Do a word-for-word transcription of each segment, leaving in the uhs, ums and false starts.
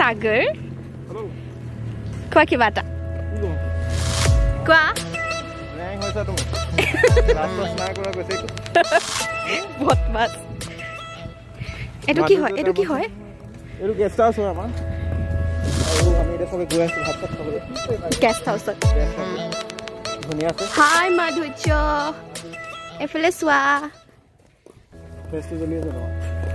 Sagar. Koa kiba eta. Koa. Rank hoisa তুমি। Last class না কৰা কৈছে কি? বহুত বাস। এটো কি হয়? এটো কি হয়? এটো গেস্ট হাউস হয় আমাৰ। আৰু আমি এটা সবে গৈ আছো ভাত খাব খাবলৈ। গেস্ট হাউসত। ধুনীয়া আছে। হাই মাধুৰ্য। এফালে সোৱা। ফেস্টো জলি আছে তোমাৰ।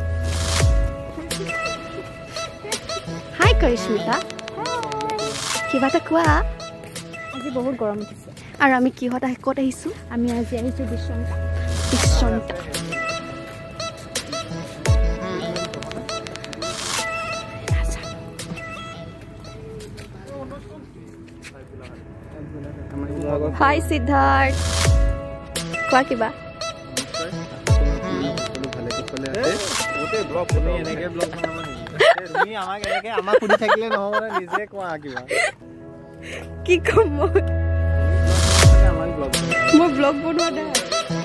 হাই কৰিশ্মিতা। কিবা এটা কোৱা। আজি বহুত গৰম উঠিছে আৰু আমি কিহত আহি ক'ত আহিছো আমি আজি আহিছো বিশ্বনাথ বিশ্বনাথ হাই সিদ্ধাৰ্থ কোৱা কিবা ওতে ব্লগ তুমি এনেকে ব্লগ বনাব নেকি তুমি আমাক এনেকে আমাক খুদি থাকিলে নহব না নিজে কোৱা কিবা কি কম মই আমাৰ ব্লগ মই ব্লগ বনোৱা নাই